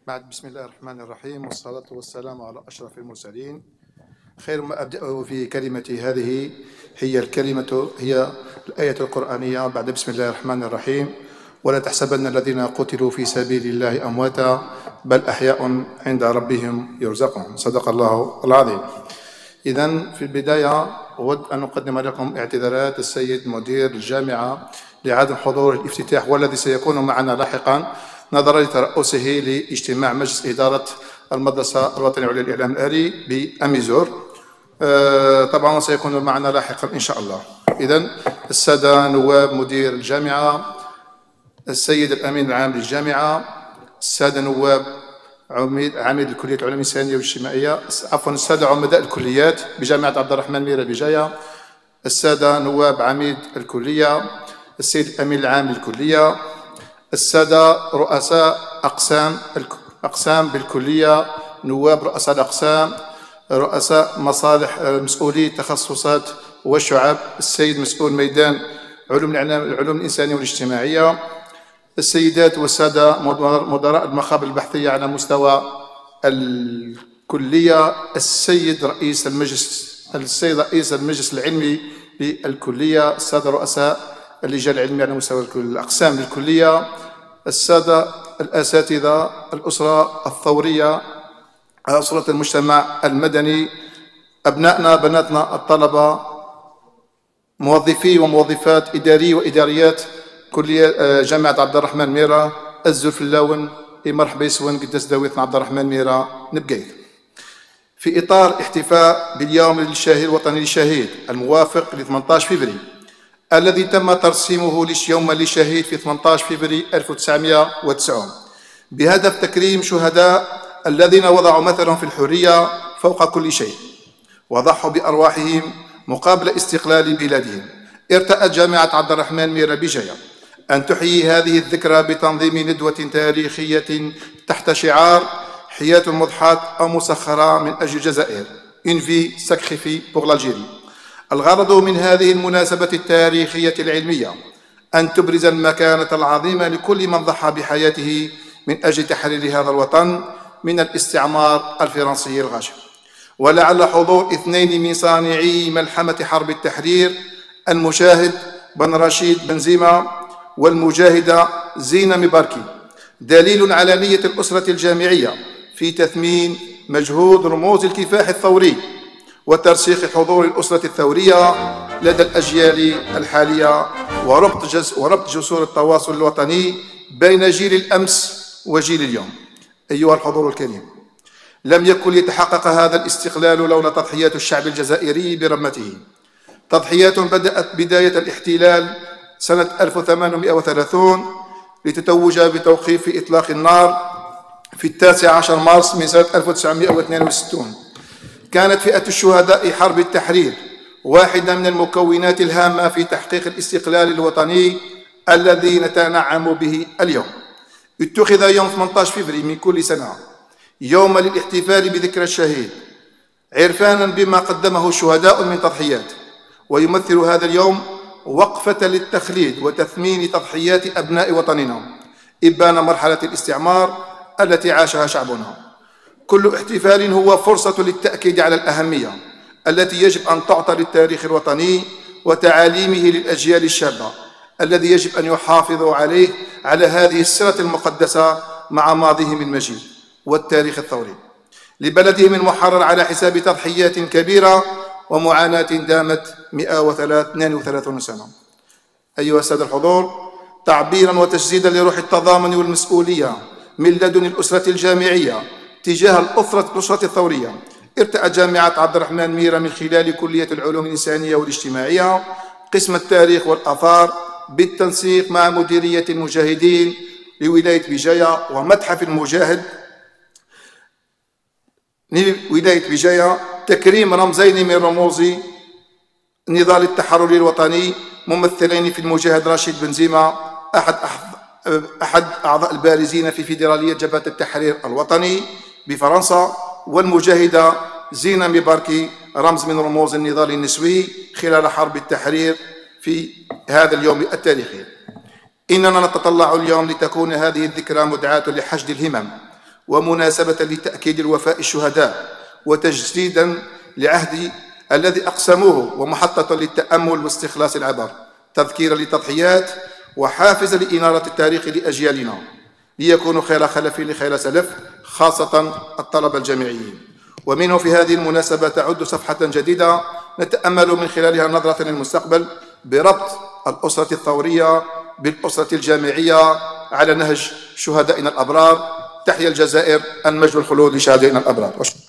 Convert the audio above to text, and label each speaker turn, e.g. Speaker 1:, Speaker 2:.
Speaker 1: بعد بسم الله الرحمن الرحيم والصلاة والسلام على أشرف المرسلين. خير ما أبدأ في كلمتي هذه هي الآية القرآنية بعد بسم الله الرحمن الرحيم: ولا تحسبن الذين قتلوا في سبيل الله أمواتا بل أحياء عند ربهم يرزقون. صدق الله العظيم. إذن في البداية أود أن أقدم لكم اعتذارات السيد مدير الجامعة لعدم حضور الافتتاح والذي سيكون معنا لاحقا نظرا لترأسه لاجتماع مجلس إدارة المدرسة الوطنية العليا للإعلام الآلي بأميزور. طبعا سيكون معنا لاحقا إن شاء الله. إذن السادة نواب مدير الجامعة، السيد الأمين العام للجامعة، السادة نواب عميد الكلية العلوم الإنسانية والاجتماعية، السادة عمداء الكليات بجامعة عبد الرحمن ميرا بجاية، السادة نواب عميد الكلية، السيد الأمين العام للكلية، السادة رؤساء أقسام بالكلية، نواب رؤساء الأقسام، رؤساء مصالح مسؤولي التخصصات والشعب، السيد مسؤول ميدان العلوم الإنسانية والاجتماعية، السيدات والسادة مدراء المخابر البحثية على مستوى الكلية، السيد رئيس المجلس العلمي للكلية، السادة رؤساء اللجان العلمية على مستوى الأقسام للكلية، السادة الأساتذة، الأسرة الثورية، أسرة المجتمع المدني، أبنائنا بناتنا الطلبة، موظفي وموظفات إداري وإداريات كلية جامعة عبد الرحمن ميرا، الزلفلاون، مرحبا يسون قداس داويتنا عبد الرحمن ميرا نبقيت. في إطار احتفاء باليوم الوطني للشهيد الموافق ل 18 فبراير الذي تم ترسيمه يوم للشهيد في 18 فبراير 1990 بهدف تكريم شهداء الذين وضعوا مثلهم في الحرية فوق كل شيء وضحوا بأرواحهم مقابل استقلال بلادهم، ارتأت جامعة عبد الرحمن ميرا بجاية أن تحيي هذه الذكرى بتنظيم ندوة تاريخية تحت شعار حياة مضحاة أو مسخرة من أجل الجزائر، Une vie sacrifiée pour l'Algérie. الغرض من هذه المناسبة التاريخية العلمية أن تبرز المكانة العظيمة لكل من ضحى بحياته من أجل تحرير هذا الوطن من الاستعمار الفرنسي الغاشم. ولعل حضور اثنين من صانعي ملحمة حرب التحرير، المشاهد بن رشيد بنزيمة والمجاهدة زينة مباركي، دليل على نية الأسرة الجامعية في تثمين مجهود رموز الكفاح الثوري وترسيخ حضور الأسرة الثورية لدى الأجيال الحالية وربط جسور التواصل الوطني بين جيل الأمس وجيل اليوم. أيها الحضور الكريم، لم يكن ليتحقق هذا الاستقلال لولا تضحيات الشعب الجزائري برمته، تضحيات بدأت بداية الاحتلال سنة 1830 لتتوج بتوقيف إطلاق النار في 19 مارس من سنة 1962. كانت فئة الشهداء حرب التحرير واحدة من المكونات الهامة في تحقيق الاستقلال الوطني الذي نتنعم به اليوم. اتخذ يوم 18 فبراير من كل سنة يوما للاحتفال بذكرى الشهيد عرفانا بما قدمه الشهداء من تضحيات، ويمثل هذا اليوم وقفة للتخليد وتثمين تضحيات أبناء وطننا إبان مرحلة الاستعمار التي عاشها شعبنا. كل احتفال هو فرصة للتأكيد على الأهمية التي يجب أن تعطى للتاريخ الوطني وتعاليمه للأجيال الشابة الذي يجب أن يحافظوا على هذه السيرة المقدسة مع ماضيهم المجيد والتاريخ الثوري لبلدهم المحرر على حساب تضحيات كبيرة ومعاناة دامت 132 سنة. أيها السادة الحضور، تعبيرا وتجسيدا لروح التضامن والمسؤولية من لدن الأسرة الجامعية تجاه الأسرة الثورية، ارتأت جامعة عبد الرحمن ميرا من خلال كلية العلوم الإنسانية والاجتماعية قسم التاريخ والآثار بالتنسيق مع مديرية المجاهدين لولاية بجاية ومتحف المجاهد لولاية بجاية تكريم رمزين من رموز النضال التحرري الوطني ممثلين في المجاهد رشيد بنزيمة أحد أعضاء البارزين في فيدرالية جبهة التحرير الوطني بفرنسا، والمجاهدة زينة مباركي رمز من رموز النضال النسوي خلال حرب التحرير في هذا اليوم التاريخي. إننا نتطلع اليوم لتكون هذه الذكرى مدعاة لحشد الهمم ومناسبة لتأكيد الوفاء الشهداء وتجديدا لعهد الذي أقسموه، ومحطة للتأمل واستخلاص العبر، تذكيرا للتضحيات وحافزا لإنارة التاريخ لأجيالنا ليكونوا خير خلف لخير سلف، خاصة الطلبة الجامعيين. ومنه في هذه المناسبة تعد صفحة جديدة نتأمل من خلالها نظرة للمستقبل بربط الأسرة الثورية بالأسرة الجامعية على نهج شهدائنا الأبرار. تحيا الجزائر، المجد والخلود لشهدائنا الأبرار.